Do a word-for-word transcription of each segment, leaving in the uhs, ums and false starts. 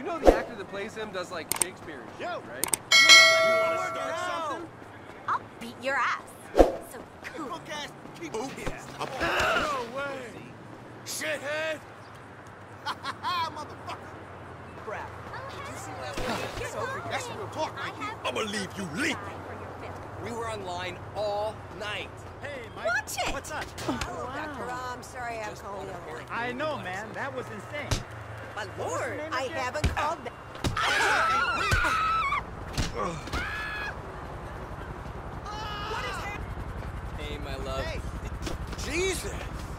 know the actor that plays him does like Shakespeare and shit, Yo. right? You wanna start something? I'll beat your ass. So cool. Punk ass people. No way. Shithead. Ha ha ha, motherfucker. Crap. Did you see that? So, that's what we're talking about. I'ma leave you leak. We were online all night. Hey, Mike. Watch it. What's up? Oh, Doctor I'm sorry I'm calling you. I know, man. That was insane. My was the lord, name I again? haven't called that. What is that? Hey, my love. Hey. Jesus!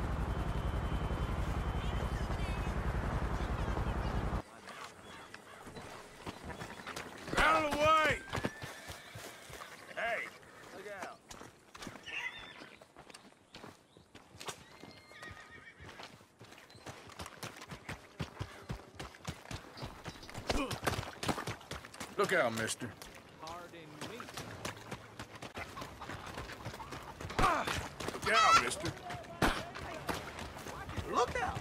Out of the way! Hey, look out. Look out, mister. Ah, look out, mister. Look out.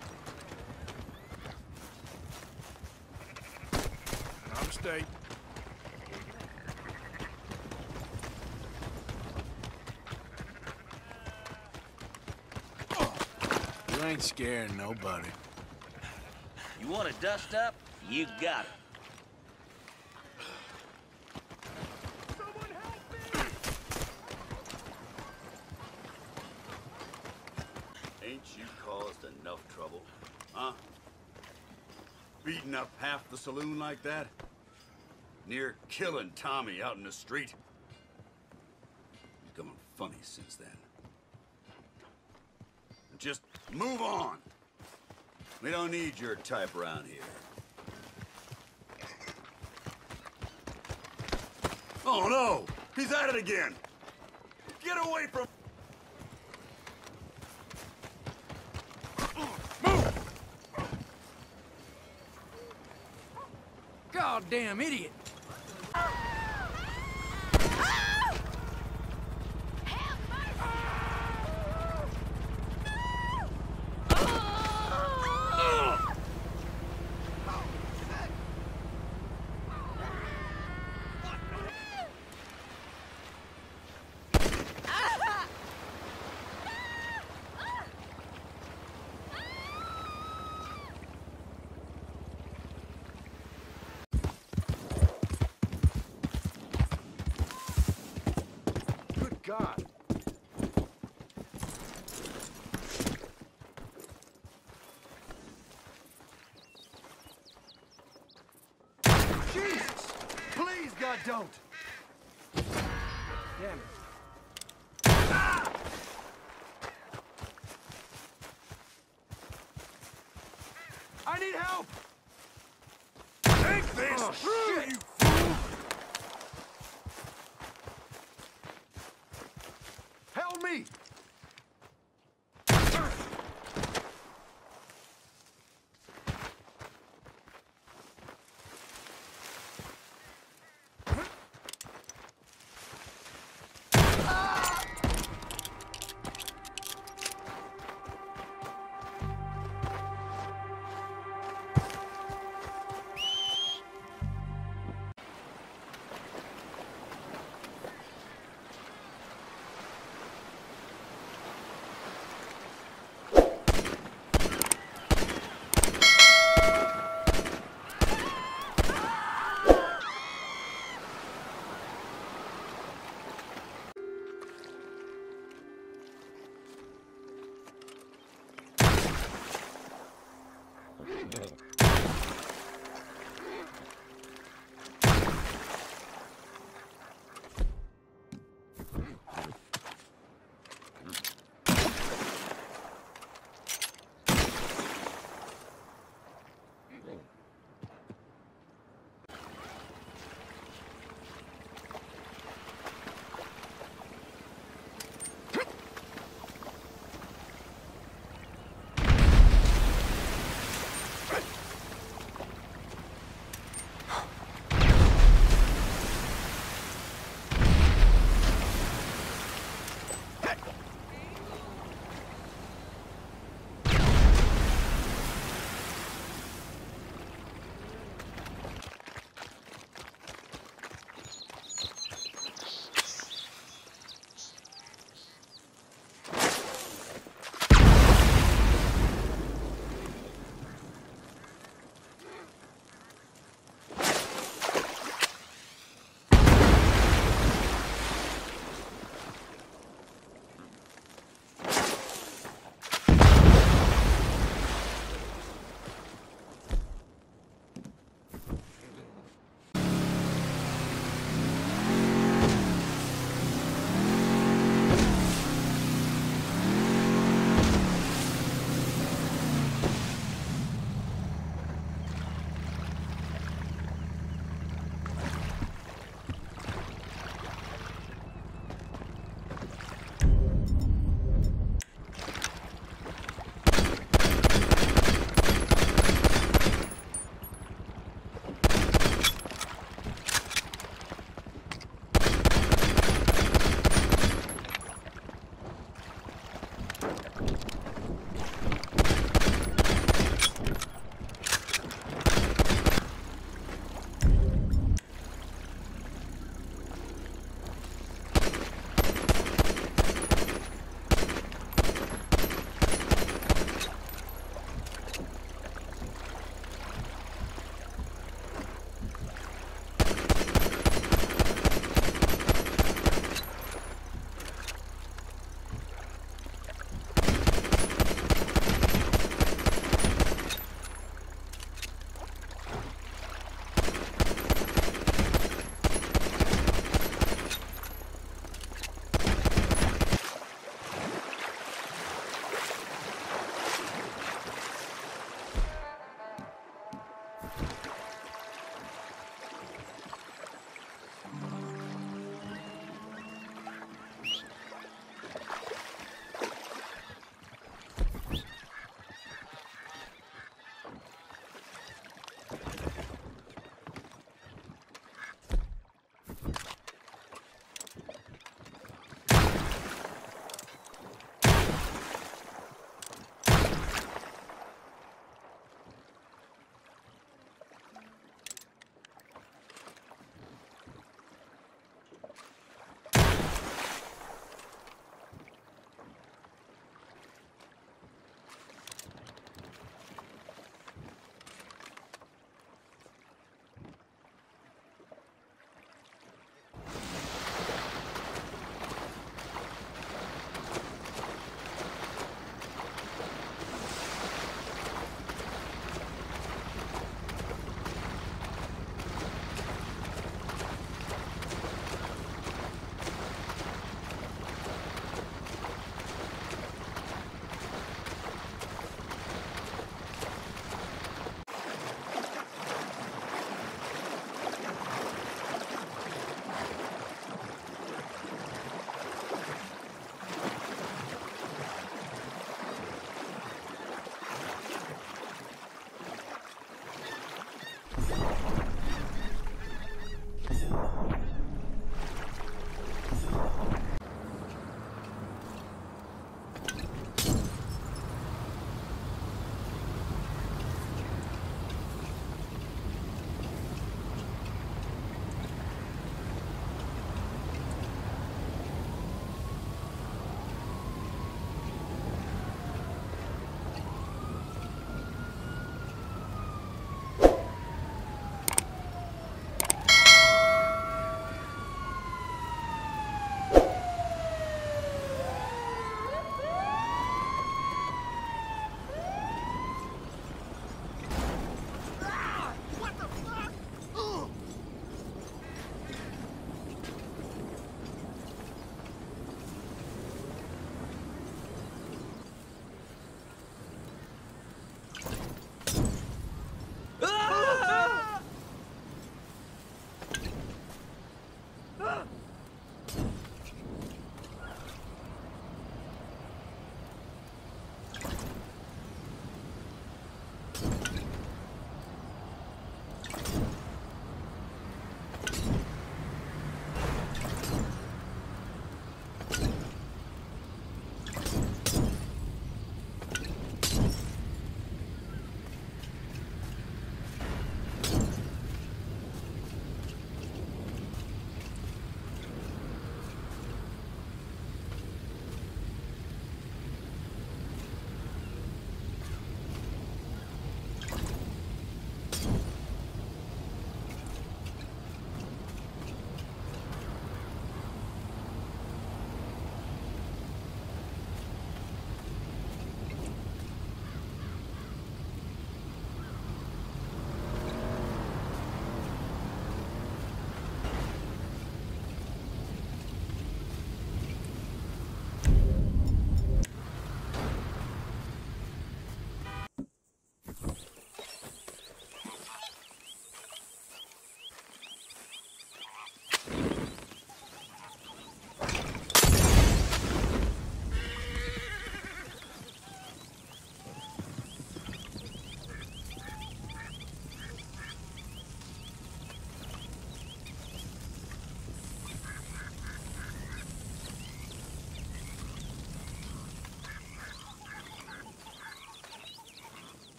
Not a mistake. You ain't scaring nobody. You want to dust up? You got it. Ain't you caused enough trouble, huh? Beating up half the saloon like that? Near killing Tommy out in the street? He's going funny since then. Just move on. We don't need your type around here. Oh no! He's at it again! Get away from... Goddamn idiot! God. Jesus! Please, God, don't! Damn it. Ah! I need help! Take this! Oh, through, shit. you fool! Help me!